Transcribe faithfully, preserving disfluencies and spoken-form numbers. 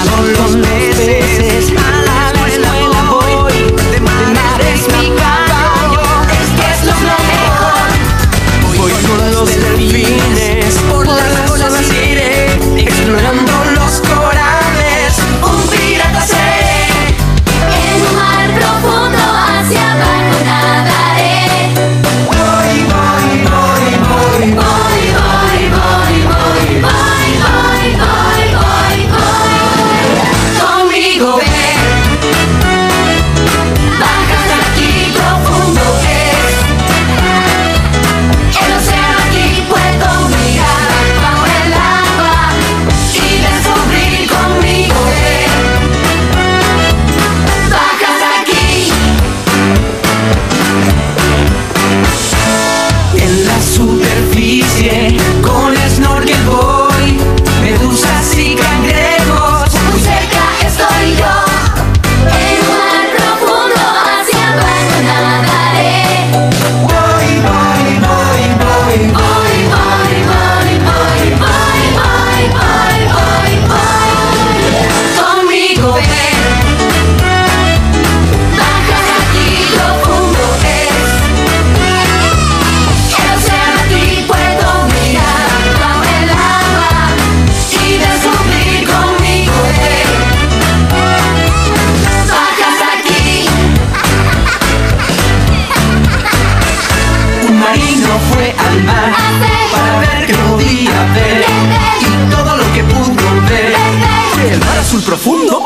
con los peces, a la escuela voy, de mar es mi caballo, es que es lo mejor. Voy con los delfines, por las olas iré, explorando los corales, un pirata seré. En un mar profundo hacia abajo nadaré. Voy, voy, voy, voy, voy. Voy, voy, voy, voy, voy, voy, voy, voy, voy. Conmigo ven. Baja hasta aquí, profundo es. El océano aquí puedo mirar bajo el agua y descubrir conmigo ven. Baja hasta aquí. En la superficie, con snorkel voy, medusas y cangrejos. Muy cerca estoy yo. En un mar profundo hacia abajo nadaré. Voy, voy, voy, voy, voy. Voy, voy, voy, voy, voy, voy, voy, voy, voy. Conmigo ven. Baja aquí, profundo es. El océano aquí puedo mirar bajo el agua y descubrir conmigo ven. Baja hasta aquí. Un marino fue al mar para ver qué podía ver, y todo lo que pudo ver fue el mar azul profundo.